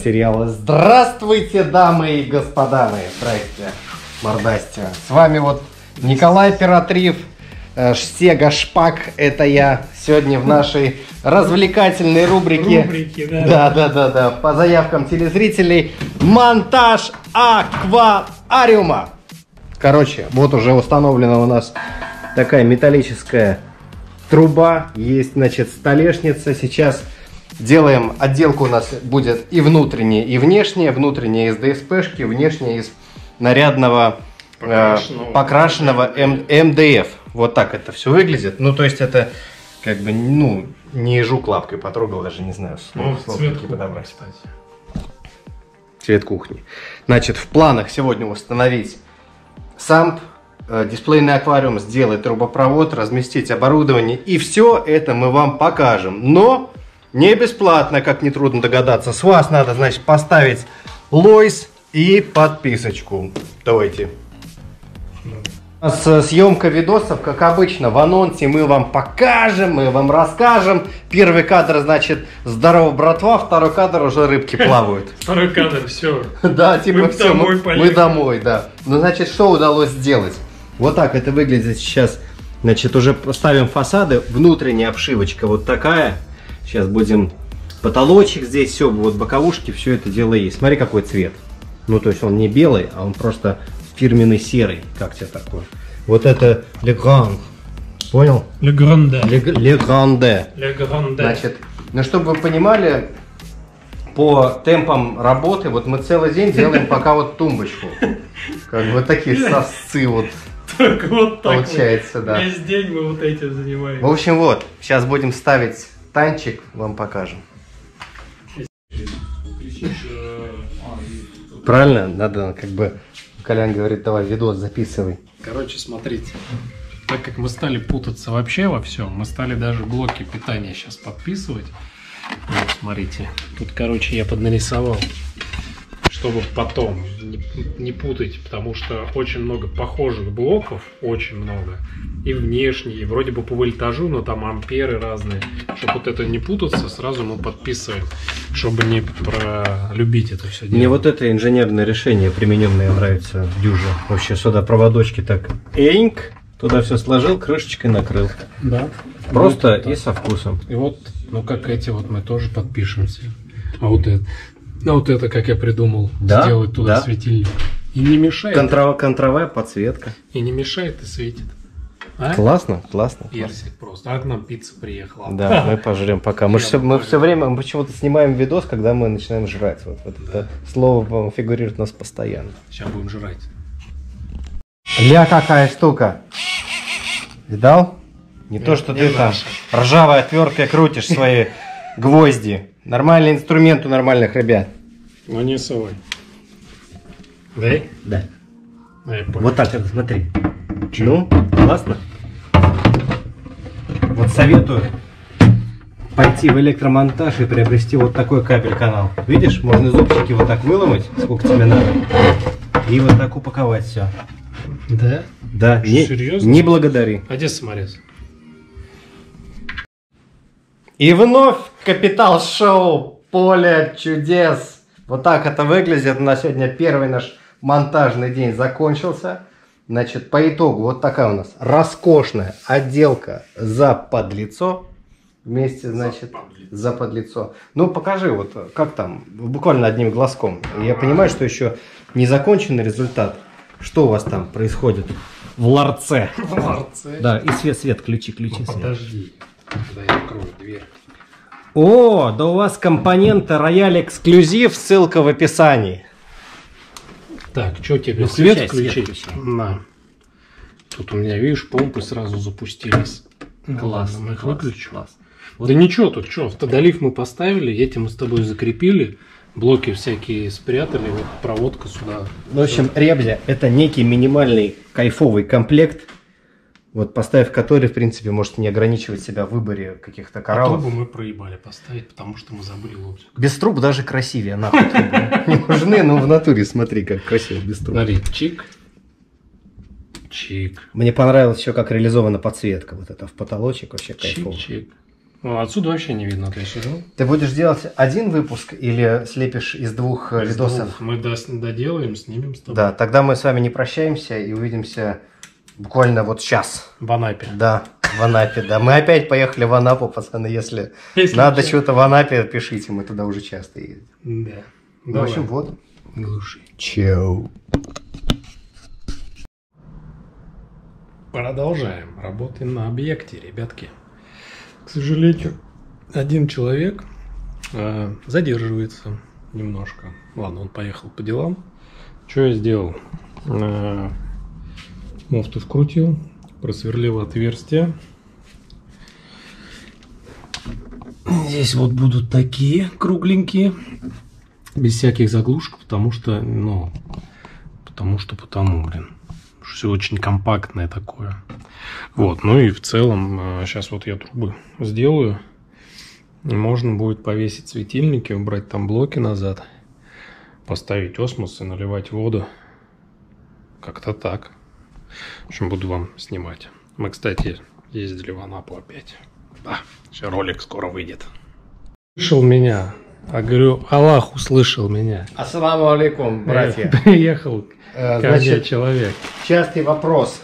материала. Здравствуйте, дамы и господа мои. Здрасте, мордасти. С вами вот Николай Пиратрив, Сега Шпак, это я. Сегодня в нашей развлекательной рубрике. Да. По заявкам телезрителей. Монтаж аквариума. Короче, вот уже установлена у нас такая металлическая труба. Есть, значит, столешница. Сейчас делаем отделку, у нас будет и внутренняя, и внешняя. Внутренняя из ДСПшки, внешняя из нарядного покрашенного МДФ. Вот так это все выглядит. Ну, то есть это как бы, ну, не жук лапкой потрогал, даже не знаю, цвет подобрать, кстати. Цвет кухни. Значит, в планах сегодня установить самп, дисплейный аквариум, сделать трубопровод, разместить оборудование. И все это мы вам покажем. Но не бесплатно, как нетрудно догадаться. С вас надо, значит, поставить лойс и подписочку. Давайте. Съемка видосов, как обычно, в анонсе мы вам покажем, мы вам расскажем. Первый кадр, значит, здорово, братва, второй кадр уже рыбки плавают. Второй кадр, все. Да, типа все, мы домой, да. Ну, значит, что удалось сделать? Вот так это выглядит сейчас. Значит, уже ставим фасады, внутренняя обшивочка вот такая. Сейчас будем потолочек здесь, все, вот боковушки, все это дело есть. Смотри, какой цвет. Ну, то есть он не белый, а он просто фирменный серый. Как тебе такое? Вот это Le Grand. Понял? Le Grande. Le Grande. Le Grande. Значит, ну, чтобы вы понимали, по темпам работы, вот мы целый день делаем пока вот тумбочку. Как бы такие сосцы вот. Только вот так получается, вот. Да. Весь день мы вот этим занимаемся. В общем, вот, сейчас будем ставить танчик, вам покажем. Правильно? Надо как бы... Колян говорит, давай видос записывай. Короче, смотрите. Так как мы стали путаться вообще во всем, мы стали даже блоки питания сейчас подписывать. Вот, смотрите. Тут, короче, я поднарисовал, чтобы потом не путать, потому что очень много похожих блоков, очень много. И внешние, и вроде бы по вольтажу, но там амперы разные. Чтобы вот это не путаться, сразу мы подписываем, чтобы не пролюбить это все дело. Мне вот это инженерное решение примененное нравится в Дюже. Вообще сюда проводочки так эньк, туда все сложил, крышечкой накрыл. Да. Просто вот и со вкусом. И вот, ну как эти вот мы тоже подпишемся. А вот это, как я придумал, да? Сделать туда светильник. И не мешает. Контровая подсветка. И не мешает, и светит. А? Классно. Персик просто. А к нам пицца приехала. Да, мы пожрем пока. Мы все время, мы почему-то снимаем видос, когда мы начинаем жрать. Вот это слово фигурирует у нас постоянно. Сейчас будем жрать. Ля, какая штука. Видал? Не то, что ты там ржавой отверткой крутишь свои гвозди. Нормальный инструмент у нормальных ребят. Ну не совай. Да? Да. Ну, вот так это, смотри. Ну, классно. Вот советую пойти в электромонтаж и приобрести вот такой кабель-канал. Видишь, можно зубчики вот так выломать, сколько тебе надо, и вот так упаковать все. Да? Да. Серьезно? Не благодари. А где саморез? И вновь капитал-шоу «Поле чудес». Вот так это выглядит. На сегодня первый наш монтажный день закончился. Значит, по итогу вот такая у нас роскошная отделка за подлицо. Вместе, значит, за подлицо. Ну, покажи, вот как там, буквально одним глазком. Я понимаю, что еще не законченный результат. Что у вас там происходит в ларце? В ларце? Да, и свет, ключи, Ну, свет. подожди, когда я открою дверь. О, да у вас компоненты Рояль Эксклюзив, ссылка в описании. Так, что тебе? Ну, Свет включай, включить? На. Тут у меня, видишь, помпы сразу запустились. Класс, Мы их выключим. Класс. Да ничего, тут что, автодолив мы поставили, эти мы с тобой закрепили, блоки всякие спрятали, вот проводка сюда. В общем, Ребзя — это некий минимальный кайфовый комплект, вот поставив который, в принципе, можете не ограничивать себя в выборе каких-то кораллов. А трубу мы проебали поставить, потому что мы забыли лобзик. Без труб даже красивее, нахуй трубы не нужны, но в натуре смотри, как красиво без труб. Смотри, чик, чик. Мне понравилось еще, как реализована подсветка, вот это в потолочек, вообще кайфово. Чик-чик. Ну, отсюда вообще не видно, ты сижу. Ты будешь делать один выпуск или слепишь из двух видосов? Мы доделаем, снимем с тобой. Да, тогда мы с вами не прощаемся и увидимся буквально вот сейчас. В Анапе. Да, в Анапе, да. Мы опять поехали в Анапу, пацаны, если надо что-то в Анапе, пишите, мы туда уже часто ездим. Да. В общем, вот. Глуши. Чау. Продолжаем. Работаем на объекте, ребятки. К сожалению, один человек задерживается немножко. Ладно, он поехал по делам. Что я сделал? Муфту вкрутил, просверлил отверстия. Здесь вот будут такие кругленькие, без всяких заглушек, потому, блин, все очень компактное такое. Вот, ну и в целом, сейчас вот я трубы сделаю, и можно будет повесить светильники, убрать там блоки назад, поставить осмос и наливать воду. Как-то так. В общем, буду вам снимать. Мы, кстати, ездили в Анапу опять. Да, все, ролик скоро выйдет. Слышал меня. Я говорю, Аллах услышал меня. Ассаламу алейкум, братья. Приехал ко мне человек. Частый вопрос.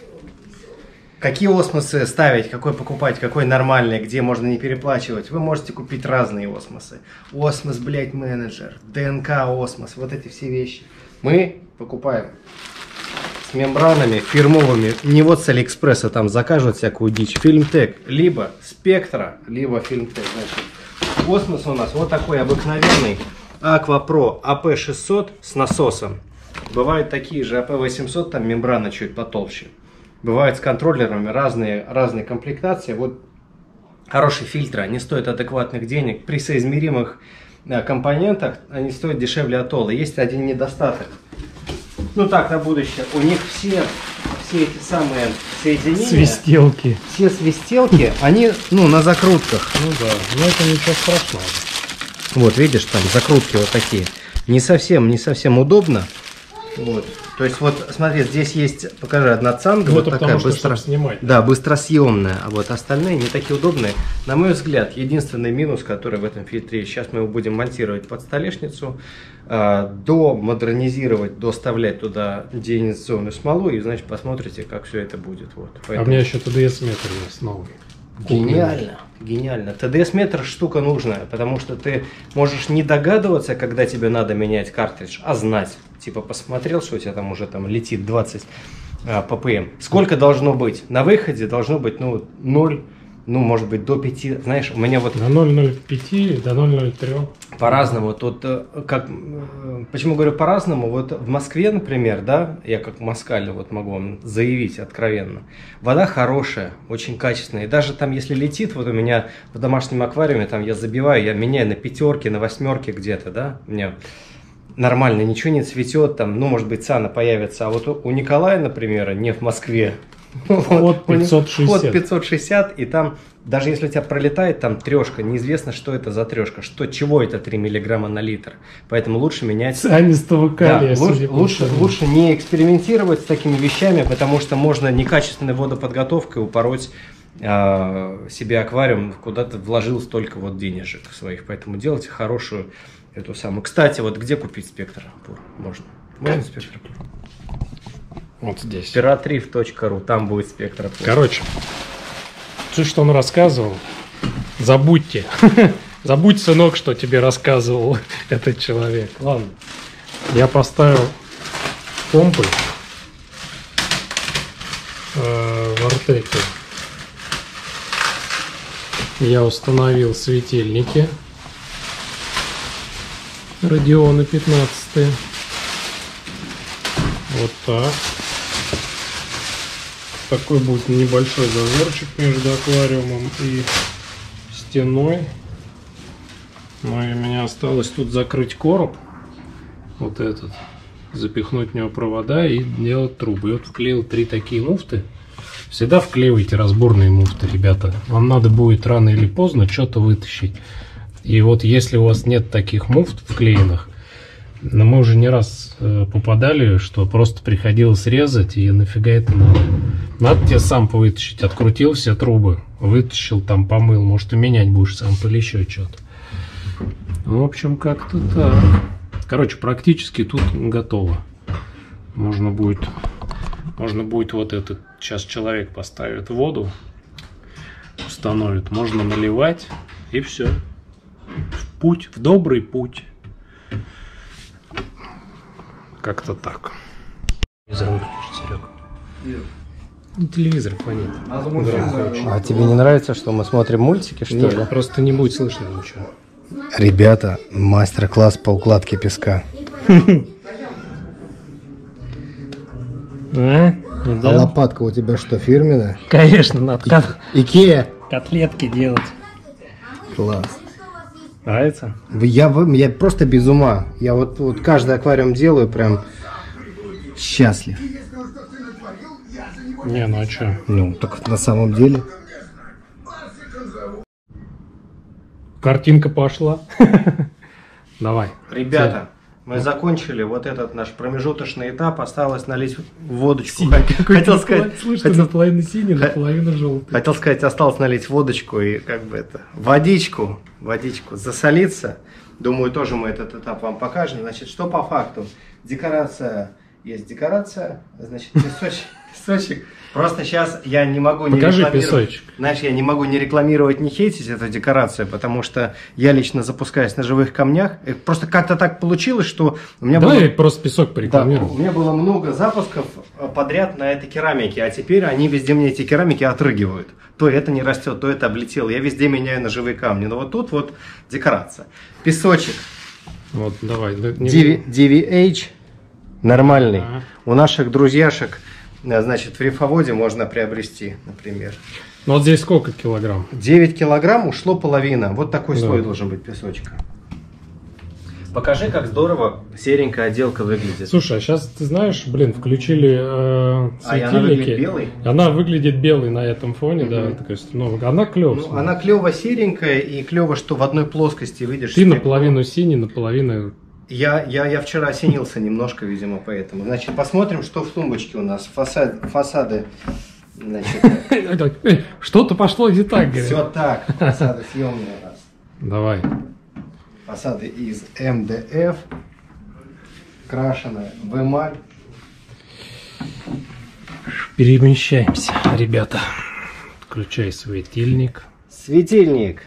Какие осмосы ставить, какой покупать, какой нормальный, где можно не переплачивать? Вы можете купить разные осмосы. Осмос, блядь, менеджер, ДНК осмос, вот эти все вещи. Мы покупаем с мембранами фирмовыми, не вот с Алиэкспресса там закажут всякую дичь. Фильмтек, либо Спектра, либо Фильмтек. Значит, осмос у нас вот такой обыкновенный Aqua Pro AP600 с насосом. Бывают такие же AP800, там мембрана чуть потолще. Бывают с контроллерами разные комплектации. Вот хорошие фильтры, они стоят адекватных денег. При соизмеримых компонентах они стоят дешевле Атолла. Есть один недостаток. Ну так, на будущее. У них все эти самые соединения. Свистелки. Все свистелки, они на закрутках. Ну да, но это ничего страшного. Вот, видишь, там закрутки вот такие. Не совсем удобно. Вот. То есть вот смотри, здесь есть, покажи, одна цанга, ну, вот такая быстро снимать. Да, быстросъемная, а вот остальные не такие удобные. На мой взгляд, единственный минус, который в этом фильтре, сейчас мы его будем монтировать под столешницу, домодернизировать, доставлять туда деинъекционную смолу, и, значит, посмотрите, как все это будет. Вот. Поэтому... А у меня еще ТДС-метр есть новый. Гениально, гениально. ТДС-метр штука нужная, потому что ты можешь не догадываться, когда тебе надо менять картридж, а знать. Типа посмотрел, что у тебя там уже летит 20 ppm. Сколько должно быть? На выходе должно быть 0, может быть до 5. Знаешь, у меня вот... На 0,05 до 0,03. По-разному. Тут, почему говорю по-разному? Вот в Москве, например, да, я как москаль вот могу вам заявить откровенно. Вода хорошая, очень качественная. И даже там, если летит, вот у меня в домашнем аквариуме, там я забиваю, я меняю на 5, на 8 где-то, да, у меня нормально, ничего не цветет, там, может быть, цана появится. А вот у Николая, например, не в Москве. От 560. От 560, и там, даже если у тебя пролетает там трешка, неизвестно, что это за трешка, чего это 3 миллиграмма на литр. Поэтому лучше менять... Цианистого калия. Да, лучше не экспериментировать с такими вещами, потому что можно некачественной водоподготовкой упороть себе аквариум, куда-то вложил столько вот денежек своих. Поэтому делайте хорошую эту самую. Кстати, вот где купить спектр? Можно спектр? Вот здесь. Piratrif.ru, там будет спектр. Короче, все, что он рассказывал, забудьте. Забудь, сынок, что тебе рассказывал этот человек. Ладно. Я поставил помпы в Артеке. Я установил светильники. Радионы 15. Вот так. Такой будет небольшой зазорчик между аквариумом и стеной. Ну и мне осталось тут закрыть короб. Вот этот. Запихнуть в него провода и делать трубы. И вот вклеил 3 такие муфты. Всегда вклеивайте разборные муфты, ребята. Вам надо будет рано или поздно что-то вытащить. И вот если у вас нет таких муфт вклеенных, Но мы уже не раз попадали, что просто приходилось резать, и нафига это надо? Надо тебе сам вытащить. Открутил все трубы, вытащил, там помыл. Может, и менять будешь сам или еще что-то. В общем, как-то так. Короче, практически тут готово. Можно будет вот этот. Сейчас человек поставит воду, установит. Можно наливать, и все. В путь, в добрый путь. Как-то так. Телевизор выключить, Серега. Ну, телевизор фонит. А тебе не нравится, что мы смотрим мультики, что Нет, ли? просто не будет слышно ничего. Ребята, мастер-класс по укладке песка. А лопатка у тебя что, фирменная? Конечно, надо Икея? котлетки делать. Класс. Нравится? Я просто без ума. Я вот каждый аквариум делаю, прям счастлив. Не, ну а что? Ну, так на самом деле. Картинка пошла. Давай. Ребята, мы закончили вот этот наш промежуточный этап. Осталось налить водочку. Хотел сказать, слышно, наполовину синий, наполовину желтый. хотел сказать, осталось налить водочку и как бы это водичку засолиться. Думаю, тоже мы этот этап вам покажем. Значит, что по факту? Декорация есть декорация, значит, песочек. Просто сейчас я не могу не Покажи рекламировать. песочек. Знаешь, я не могу не рекламировать, не хейтить эту декорацию, потому что я лично запускаюсь на живых камнях. И просто как-то так получилось, что у меня Давай просто песок да, порекламируем. у меня было много запусков подряд на этой керамике, а теперь они везде мне эти керамики отрыгивают. То это не растет, то это облетело. Я везде меняю на живые камни. Но вот тут вот декорация. Песочек. Вот, давай. DVH нормальный. Ага. У наших друзьяшек, значит, в рифоводе можно приобрести, например. Ну вот здесь сколько килограмм? 9 килограмм ушло половина. Вот такой Да. слой должен быть песочка. Покажи, как здорово серенькая отделка выглядит. Слушай, а сейчас, ты знаешь, включили она светильники. выглядит белой? Она выглядит белой на этом фоне, да. Мгм. То есть, ну, она клёвая. Ну, она клево серенькая и клево, что в одной плоскости видишь. Ты стекло. наполовину синий, наполовину... Я вчера осенился немножко, видимо, поэтому. Значит, посмотрим, что в тумбочке у нас. Фасады. Значит, Что-то пошло не так, говорит. все так. Фасады съемные у нас. Давай. Фасады из МДФ. Крашеная в эмаль. Перемещаемся, ребята. Включай светильник. Светильник.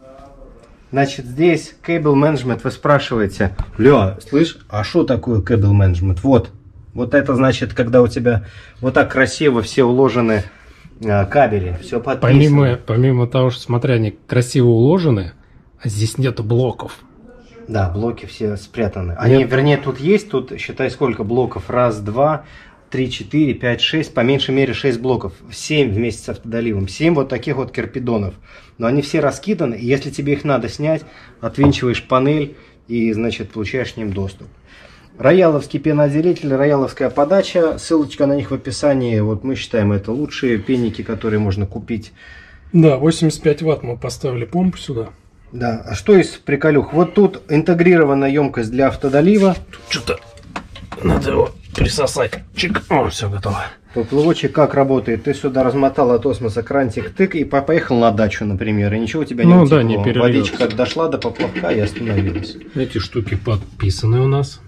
Значит, здесь Cable Management, вы спрашиваете, Ля, слышь, а что такое Cable Management? Вот это значит, когда у тебя вот так красиво все уложены кабели, все подписано. Помимо того, что, смотря, они красиво уложены, а здесь нету блоков. Да, блоки все спрятаны. Они, вернее, тут есть, тут, считай, сколько блоков. 1, 2, 3, 4, 5, 6, по меньшей мере 6 блоков. 7 вместе с автодоливом. 7 вот таких вот кирпидонов. Но они все раскиданы, и если тебе их надо снять, отвинчиваешь панель и, значит, получаешь к ним доступ. Рояловский пеноотделитель, рояловская подача. Ссылочка на них в описании. Вот мы считаем, это лучшие пенники, которые можно купить. Да, 85 ватт мы поставили помпу сюда. Да, а что из приколюх? Вот тут интегрированная емкость для автодолива. Тут что-то надо его присосать. Чик. О, все готово. Поплывочек как работает? Ты сюда размотал от осмоса крантик, тык и поехал на дачу, например, и ничего у тебя не утекло. Да, не перельется. Водичка дошла до поплавка и остановилась. Эти штуки подписаны у нас.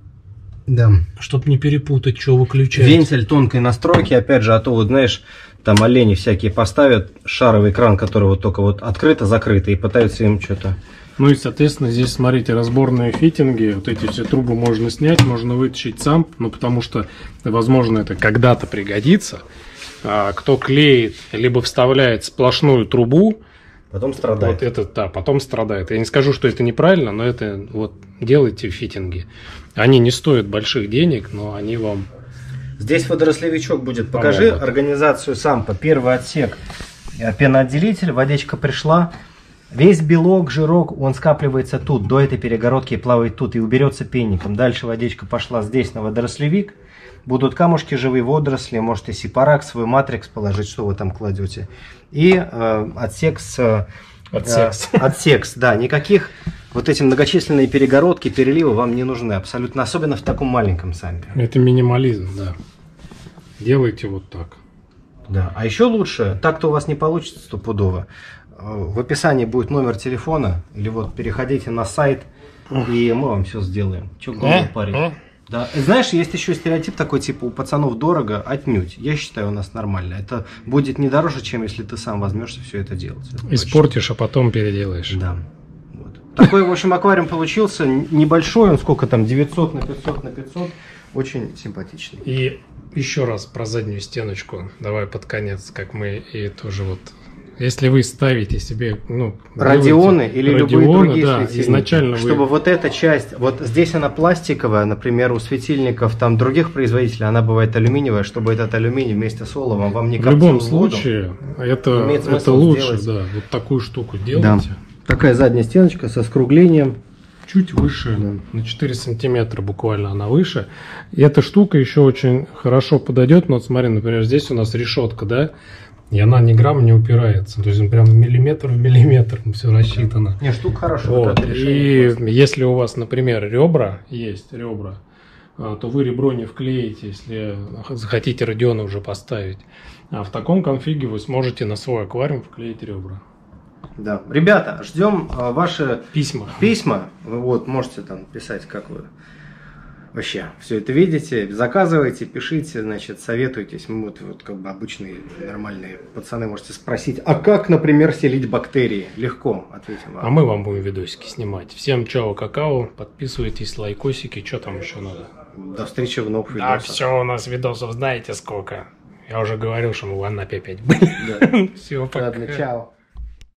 Да. Чтоб не перепутать, что выключать. Вентиль тонкой настройки, опять же, а то вот знаешь, там олени всякие поставят шаровый кран, который вот только вот открыто-закрыто, и пытаются им что-то... Ну и, соответственно, здесь, смотрите, разборные фитинги. Вот эти все трубы можно снять, можно вытащить сам, ну потому что, возможно, это когда-то пригодится. Кто клеит, либо вставляет сплошную трубу, Потом страдает. вот это, да, потом страдает. Я не скажу, что это неправильно, но это вот делайте фитинги. Они не стоят больших денег, но они вам... Здесь водорослевичок будет. Покажи Помогут. организацию сампа. Первый отсек. Пеноотделитель, водичка пришла. Весь белок, жирок, он скапливается тут, до этой перегородки плавает тут и уберется пенником. Дальше водичка пошла здесь на водорослевик. Будут камушки, живые водоросли, можете сепарак, свой матрикс положить, что вы там кладете. И отсек, да, никаких вот эти многочисленные перегородки, переливы вам не нужны абсолютно, особенно в таком маленьком сампе. Это минимализм, да. Делайте вот так. Да, а еще лучше, так-то у вас не получится стопудово. В описании будет номер телефона, или вот переходите на сайт, и мы вам все сделаем. Че голову парень? Да. Знаешь, есть еще стереотип такой, типа, у пацанов дорого, отнюдь. Я считаю, у нас нормально. Это будет не дороже, чем если ты сам возьмешься все это делать. Это испортишь, а потом переделаешь. Да. Вот. Такой, в общем, аквариум получился небольшой, он сколько там, 900 на 500 на 500. Очень симпатичный. И еще раз про заднюю стеночку. Давай под конец, как мы и тоже вот... Если вы ставите себе, ну, радионы или любые другие светильники, изначально чтобы вот эта часть, вот здесь она пластиковая, например, у светильников там других производителей она бывает алюминиевая, чтобы этот алюминий вместе с оловом вам не коптил в любом воду. Случае это лучше, да, вот такую штуку делайте. Да. Такая задняя стеночка со скруглением. Чуть выше, на 4 сантиметра буквально она выше. И эта штука еще очень хорошо подойдет. Но вот смотри, например, здесь у нас решетка, да, и она ни грамм не упирается. То есть прям миллиметр в миллиметр все рассчитано. Не, штука хорошая. Вот. И если у вас, например, есть ребра, то вы ребро не вклеите, если захотите радионы уже поставить. А в таком конфиге вы сможете на свой аквариум вклеить ребра. Да. Ребята, ждем ваши письма. Вы вот можете там писать, как вы вообще все это видите, заказывайте, пишите, значит, советуйтесь. Мы вот как бы обычные нормальные пацаны можете спросить, а как, например, селить бактерии? Легко ответим вам. А мы вам будем видосики снимать. Всем чао, какао, подписывайтесь, лайкосики, что там еще надо? До встречи в новых видосах. видосах. Да, все, у нас видосов знаете сколько. Я уже говорил, что мы в Анапе опять были. Да. Все, пока. Ладно, чао.